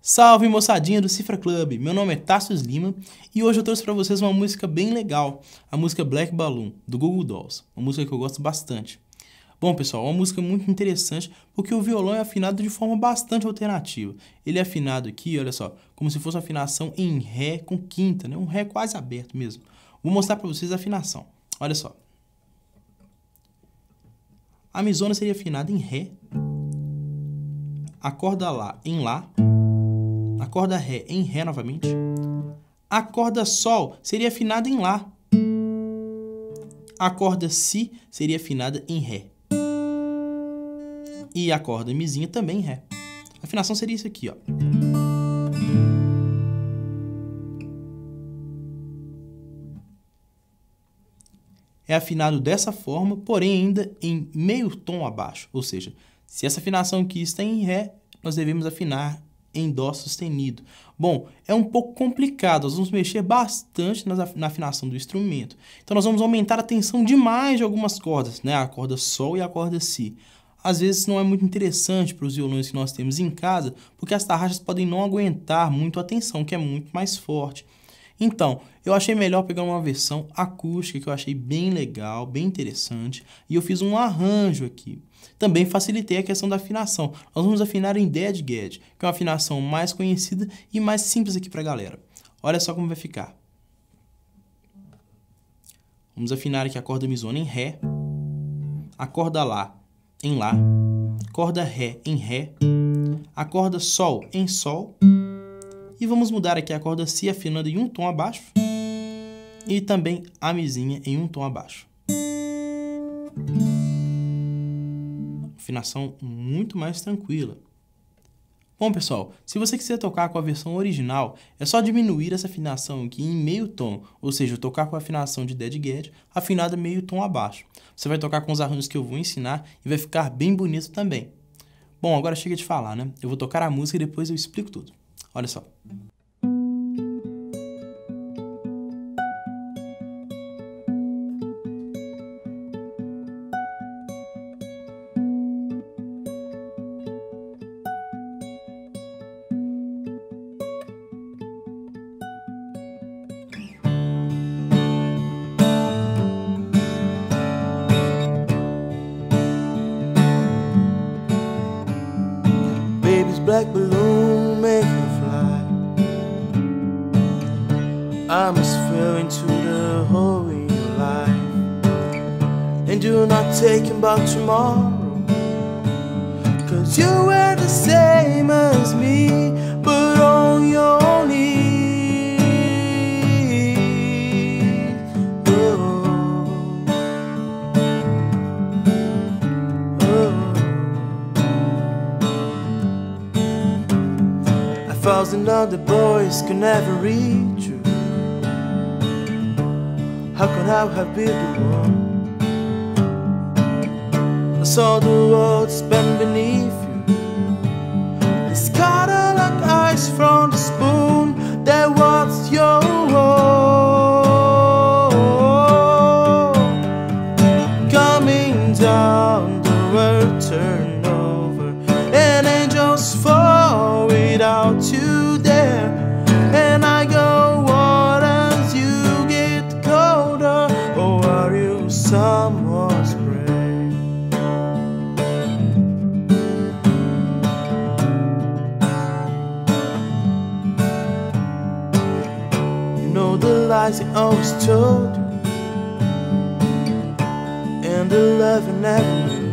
Salve moçadinha do Cifra Club, meu nome é Tassius Lima e hoje eu trouxe pra vocês uma música bem legal, a música Black Balloon, do Goo Goo Dolls, uma música que eu gosto bastante. Bom pessoal, é uma música muito interessante porque o violão é afinado de forma bastante alternativa. Ele é afinado aqui, olha só, como se fosse uma afinação em Ré com quinta, né? Um Ré quase aberto mesmo. Vou mostrar pra vocês a afinação, olha só. A mizona seria afinada em Ré, a corda Lá em Lá, a corda Ré em Ré novamente. A corda Sol seria afinada em Lá. A corda Si seria afinada em Ré. E a corda Mizinha também em Ré. A afinação seria isso aqui, ó. É afinado dessa forma, porém ainda em meio tom abaixo. Ou seja, se essa afinação aqui está em Ré, nós devemos afinar em Dó sustenido. Bom, é um pouco complicado, nós vamos mexer bastante na afinação do instrumento. Então nós vamos aumentar a tensão demais de algumas cordas, né? A corda Sol e a corda Si. Às vezes não é muito interessante para os violões que nós temos em casa, porque as tarraxas podem não aguentar muito a tensão, que é muito mais forte. Então, eu achei melhor pegar uma versão acústica que eu achei bem legal, bem interessante, e eu fiz um arranjo aqui. Também facilitei a questão da afinação. Nós vamos afinar em Dead Gad, que é uma afinação mais conhecida e mais simples aqui pra galera. Olha só como vai ficar. Vamos afinar aqui a corda mizona em Ré, a corda Lá em Lá, corda Ré em Ré, a corda Sol em Sol, e vamos mudar aqui a corda Si afinando em um tom abaixo e também a mizinha em um tom abaixo. Afinação muito mais tranquila. Bom pessoal, se você quiser tocar com a versão original, é só diminuir essa afinação aqui em meio tom, ou seja, tocar com a afinação de Dead Gad afinada meio tom abaixo. Você vai tocar com os arranjos que eu vou ensinar e vai ficar bem bonito também. Bom, agora chega de falar, né? Eu vou tocar a música e depois eu explico tudo. Olha só. Baby's black balloon make her fly. I must fell into the hole in your life, and you're not taking back tomorrow, 'cause you were the same as me, but on your knees. A thousand other boys could never reach you. How could I have been the one? I saw the world spin beneath you. It's color like ice from the spoon that was your home. Coming down, the world turned over, and angels fall without you there. And I go, what as you get colder, or are you someone's prey? You know the lies they always told you, and the love you never knew.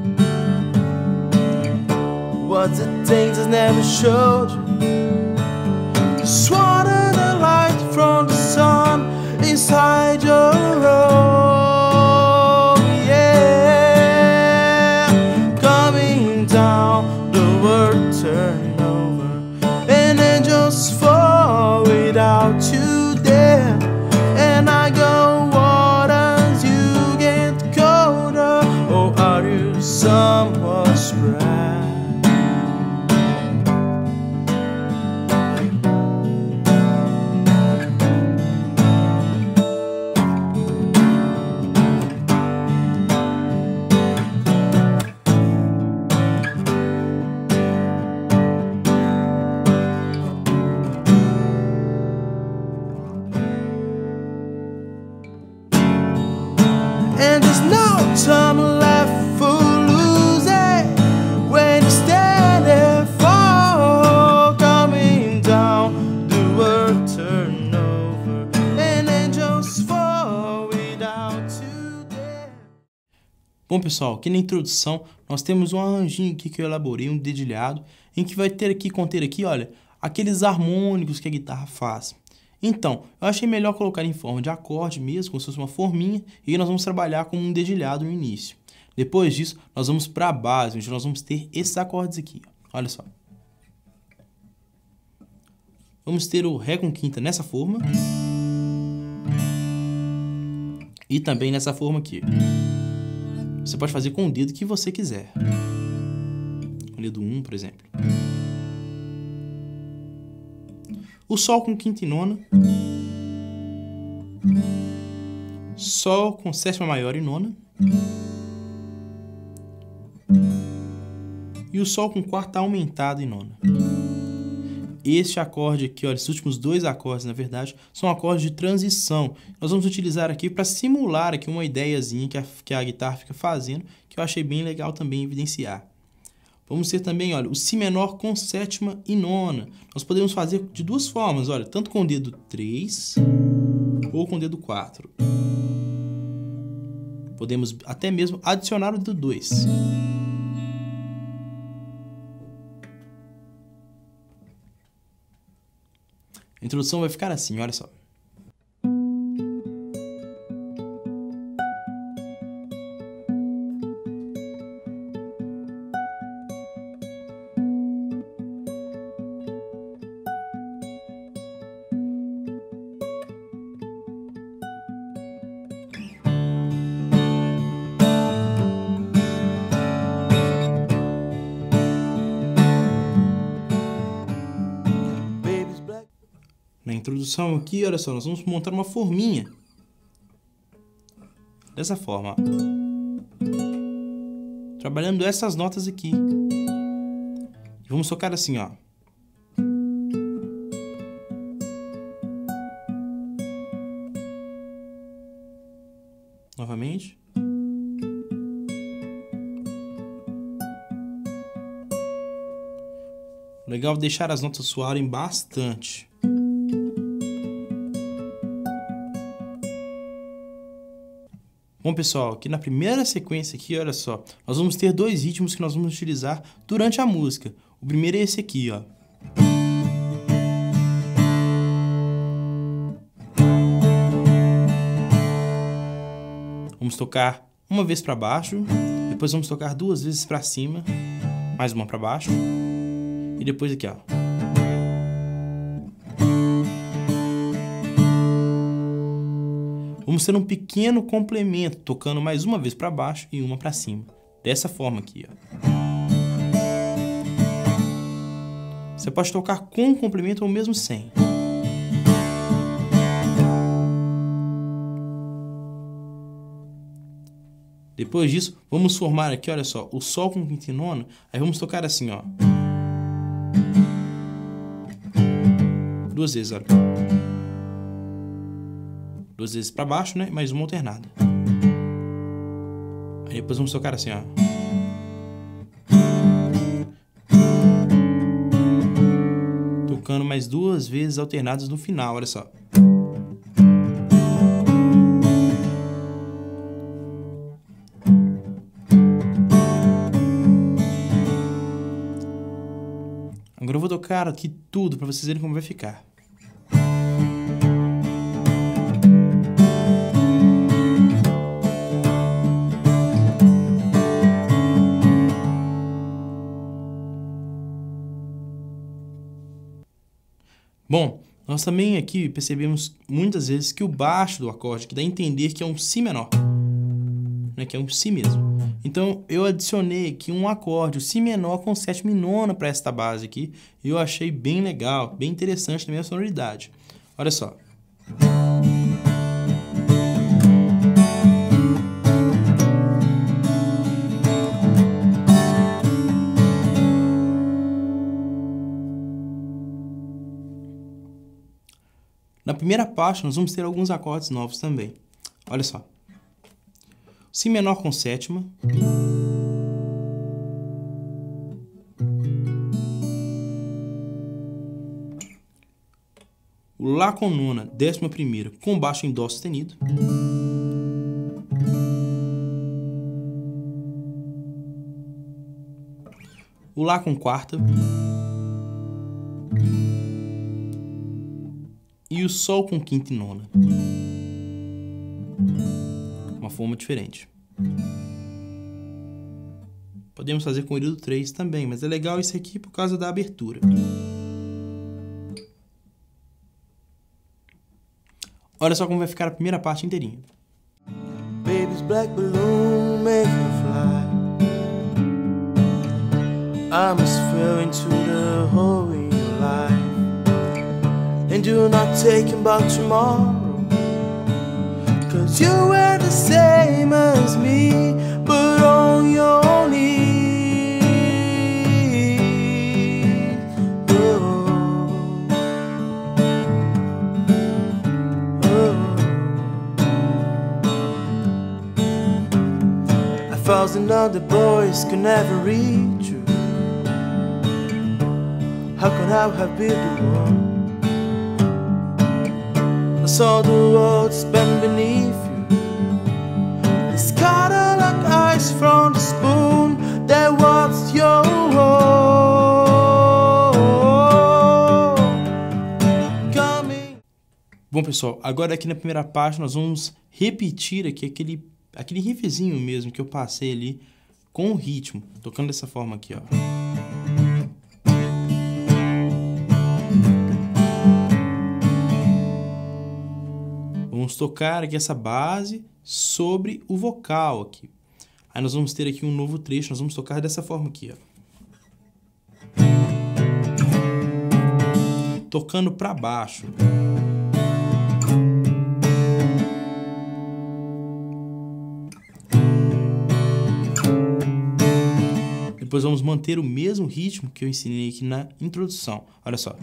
What's the things that never showed you? You swatted the light from the sun inside your room, yeah. Coming down, the world turned over, and angels fall without you there. And I go, what as you get colder, or are you someone's bride? and there's no time left for losing when you're standing fall, coming down, the world turn over and angels fall without you there. Bom, pessoal, aqui na introdução nós temos um arranjinho aqui que eu elaborei, um dedilhado, em que vai conter aqui, olha, aqueles harmônicos que a guitarra faz. Então, eu achei melhor colocar em forma de acorde mesmo, como se fosse uma forminha, e nós vamos trabalhar com um dedilhado no início. Depois disso, nós vamos para a base, onde nós vamos ter esses acordes aqui. Olha só. Vamos ter o Ré com quinta nessa forma. E também nessa forma aqui. Você pode fazer com o dedo que você quiser. O dedo 1, por exemplo. O Sol com quinta e nona. Sol com sétima maior e nona. E o Sol com quarta aumentada e nona. Este acorde aqui, olha, esses últimos dois acordes, na verdade, são acordes de transição. Nós vamos utilizar aqui para simular aqui uma ideiazinha que a guitarra fica fazendo, que eu achei bem legal também evidenciar. Vamos ter também, olha, o Si menor com sétima e nona. Nós podemos fazer de duas formas, olha, tanto com o dedo 3 ou com o dedo 4. Podemos até mesmo adicionar o dedo 2. A introdução vai ficar assim, olha só. Na introdução aqui, olha só, nós vamos montar uma forminha. Dessa forma, ó. Trabalhando essas notas aqui. E vamos tocar assim, ó. Novamente. Legal deixar as notas soarem bastante. Bom, pessoal, aqui na primeira sequência aqui, olha só, nós vamos ter dois ritmos que nós vamos utilizar durante a música. O primeiro é esse aqui, ó. Vamos tocar uma vez para baixo, depois vamos tocar duas vezes para cima, mais uma para baixo, e depois aqui, ó. Vamos ter um pequeno complemento, tocando mais uma vez para baixo e uma para cima. Dessa forma aqui, ó. Você pode tocar com um complemento ou mesmo sem. Depois disso, vamos formar aqui, olha só, o Sol com quinta e nona. Aí vamos tocar assim, ó. Duas vezes, olha. Duas vezes para baixo, né? Mais uma alternada. Aí depois vamos tocar assim, ó. Tocando mais duas vezes alternadas no final, olha só. Agora eu vou tocar aqui tudo para vocês verem como vai ficar. Bom, nós também aqui percebemos muitas vezes que o baixo do acorde, que dá a entender que é um Si menor, né, que é um Si mesmo. Então eu adicionei aqui um acorde, o Si menor com sétima e nona para esta base aqui, e eu achei bem legal, bem interessante também a sonoridade. Olha só. Na primeira parte, nós vamos ter alguns acordes novos também. Olha só. Si menor com sétima. O Lá com nona, 11ª, com baixo em Dó sustenido. O Lá com quarta. E o Sol com quinta e nona. Uma forma diferente. Podemos fazer com o Eríodo 3 também, mas é legal esse aqui por causa da abertura. Olha só como vai ficar a primeira parte inteirinha. Baby's black balloon make her fly. I must fell into the hole in your life, and you're not thinking about tomorrow, 'cause you were the same as me, but on your knees. A thousand other boys could never reach you. How could I have been the one? I saw the world spin beneath you. It's color like ice from the spoon that was your home. Coming. Bom, pessoal, agora aqui na primeira parte nós vamos repetir aqui aquele riffzinho mesmo que eu passei ali com o ritmo, tocando dessa forma aqui, ó. Vamos tocar aqui essa base sobre o vocal aqui. Aí nós vamos ter aqui um novo trecho, nós vamos tocar dessa forma aqui, ó. Tocando para baixo. Depois vamos manter o mesmo ritmo que eu ensinei aqui na introdução. Olha só.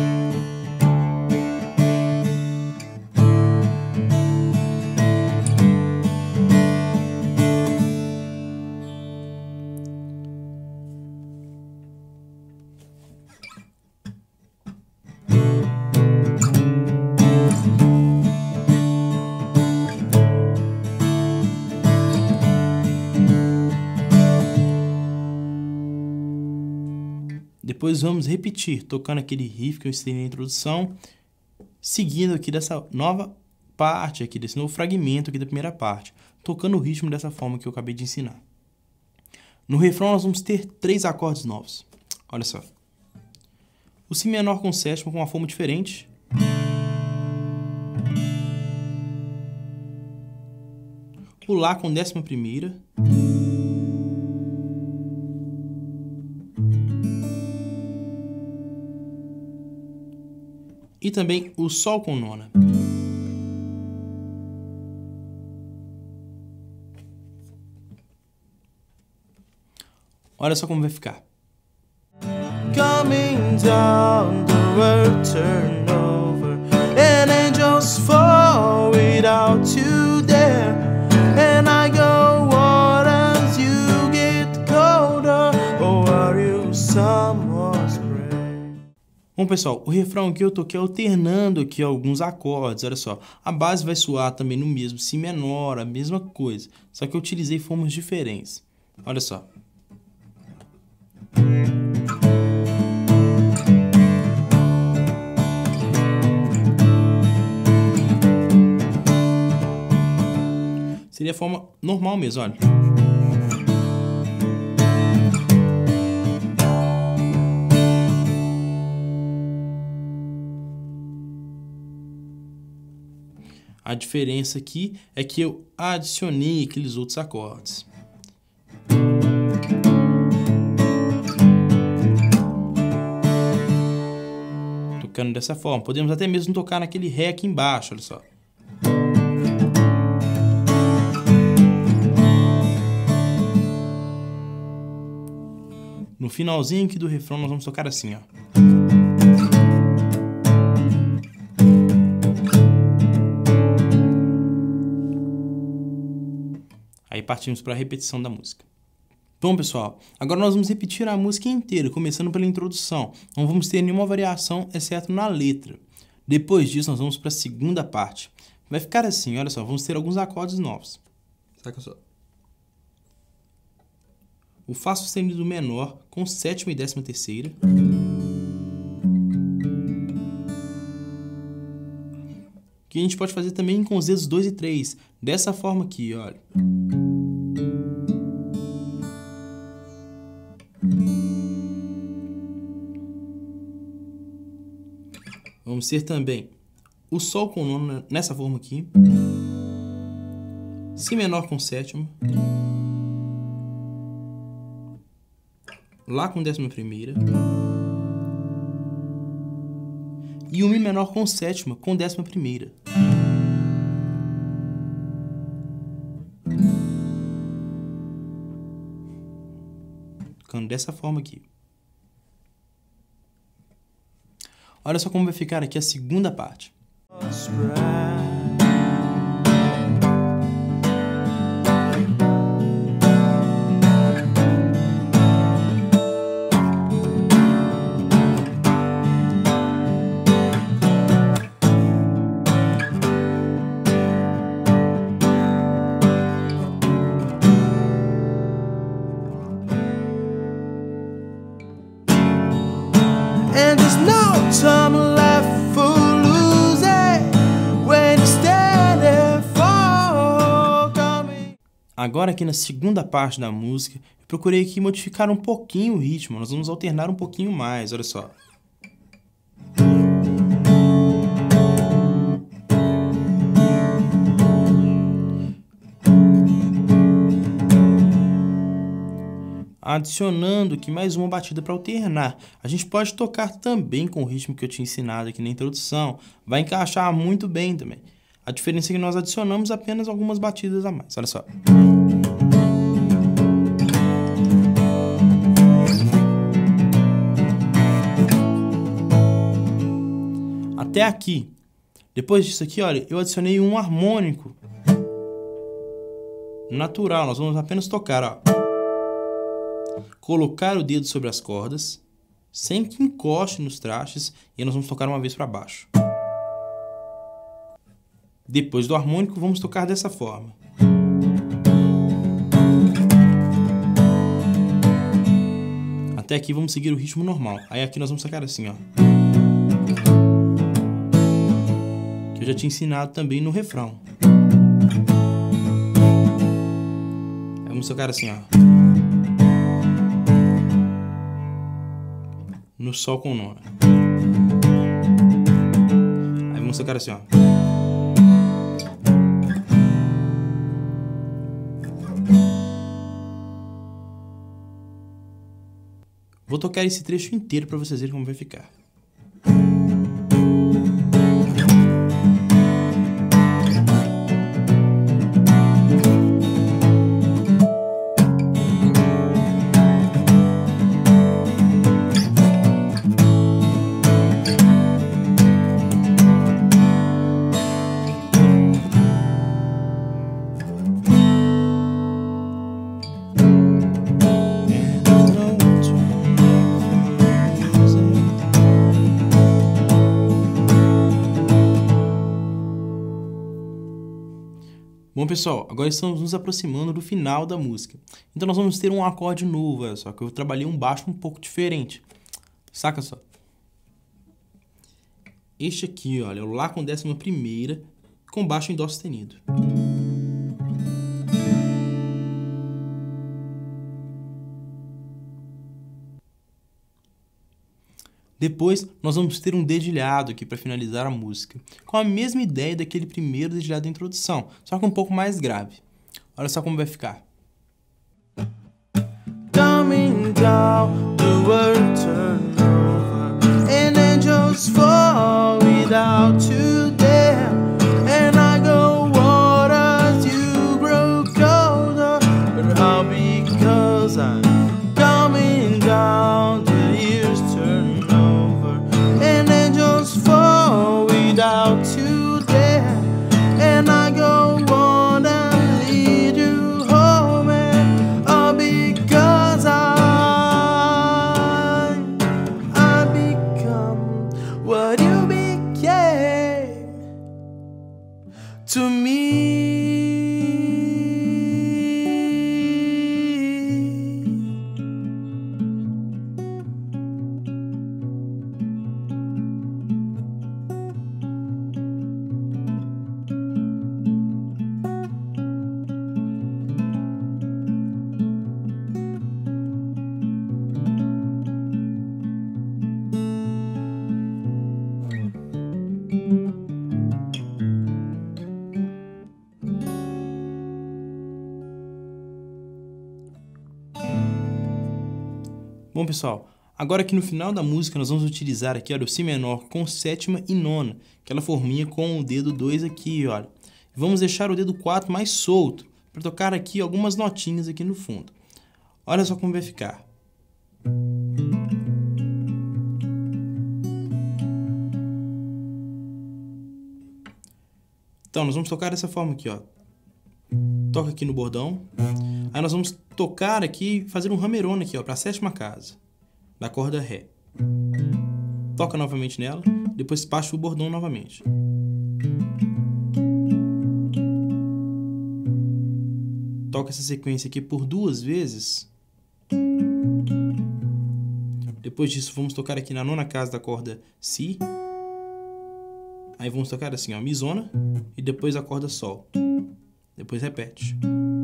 Depois vamos repetir, tocando aquele riff que eu ensinei na introdução, seguindo aqui dessa nova parte aqui, desse novo fragmento aqui da primeira parte, tocando o ritmo dessa forma que eu acabei de ensinar. No refrão nós vamos ter 3 acordes novos. Olha só. O Si menor com sétima com uma forma diferente. O Lá com 11ª. E também o Sol com nona. Olha só como vai ficar. Coming down, the world turn over, and angels fall without you there, and I go on as you get colder. Oh, are you someone's prayer? Bom, pessoal, o refrão aqui eu toquei alternando aqui alguns acordes, olha só. A base vai soar também no mesmo Si menor, a mesma coisa, só que eu utilizei formas diferentes. Olha só. Seria a forma normal mesmo, olha. A diferença aqui é que eu adicionei aqueles outros acordes. Tocando dessa forma. Podemos até mesmo tocar naquele Ré aqui embaixo, olha só. No finalzinho aqui do refrão nós vamos tocar assim, ó. Aí partimos para a repetição da música. Bom, pessoal, agora nós vamos repetir a música inteira, começando pela introdução. Não vamos ter nenhuma variação, exceto na letra. Depois disso, nós vamos para a segunda parte. Vai ficar assim, olha só, vamos ter alguns acordes novos. Saca só. O Fá sustenido menor com sétima e 13ª. Que a gente pode fazer também com os dedos 2 e 3. Dessa forma aqui, olha. Vamos ter também o Sol com nono nessa forma aqui. Si menor com sétima. Lá com 11ª. E o Mi menor com sétima com 11ª. Ficando dessa forma aqui. Olha só como vai ficar aqui a segunda parte. And there's no time left for losing when you're standing for coming. Agora aqui na segunda parte da música, eu procurei aqui modificar um pouquinho o ritmo. Nós vamos alternar um pouquinho mais, olha só. Adicionando aqui mais uma batida para alternar. A gente pode tocar também com o ritmo que eu tinha ensinado aqui na introdução. Vai encaixar muito bem também. A diferença é que nós adicionamos apenas algumas batidas a mais. Olha só. Até aqui. Depois disso aqui, olha, eu adicionei um harmônico natural. Nós vamos apenas tocar, ó. Colocar o dedo sobre as cordas, sem que encoste nos trastes, e aí nós vamos tocar uma vez para baixo. Depois do harmônico, vamos tocar dessa forma. Até aqui vamos seguir o ritmo normal. Aí aqui nós vamos tocar assim, ó. Que eu já tinha ensinado também no refrão. Aí vamos tocar assim, ó. No Sol com nona. Aí vamos tocar assim, ó. Vou tocar esse trecho inteiro para vocês verem como vai ficar. Bom, pessoal, agora estamos nos aproximando do final da música. Então nós vamos ter um acorde novo, olha só, que eu trabalhei um baixo um pouco diferente. Saca só. Este aqui, olha, é o Lá com 11ª, com baixo em Dó sustenido. Depois, nós vamos ter um dedilhado aqui para finalizar a música, com a mesma ideia daquele primeiro dedilhado da introdução, só que um pouco mais grave. Olha só como vai ficar. Coming down, the world turn over, and angels fall without you there. And I go on as you grow colder, but how because I'm coming down, the years turn over, and angels fall without you there. And I go on and lead you home. Bom, pessoal, agora aqui no final da música nós vamos utilizar aqui, olha, o Si menor com sétima e nona, aquela forminha com o dedo 2 aqui, olha. Vamos deixar o dedo 4 mais solto, para tocar aqui algumas notinhas aqui no fundo. Olha só como vai ficar. Então, nós vamos tocar dessa forma aqui, ó. Toca aqui no bordão. Aí nós vamos tocar aqui, fazer um hammer-on aqui, ó, para a sétima casa da corda Ré. Toca novamente nela, depois baixa o bordão novamente. Toca essa sequência aqui por 2 vezes. Depois disso, vamos tocar aqui na nona casa da corda Si. Aí vamos tocar assim, ó, Mizona e depois a corda Sol. Depois repete.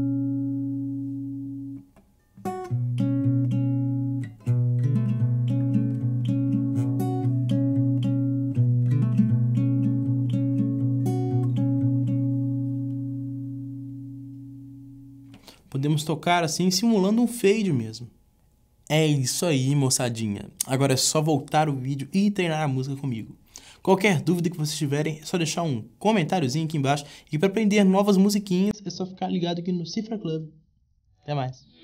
Podemos tocar assim, simulando um fade mesmo. É isso aí, moçadinha. Agora é só voltar o vídeo e treinar a música comigo. Qualquer dúvida que vocês tiverem, é só deixar um comentáriozinho aqui embaixo. E para aprender novas musiquinhas, é só ficar ligado aqui no Cifra Club. Até mais.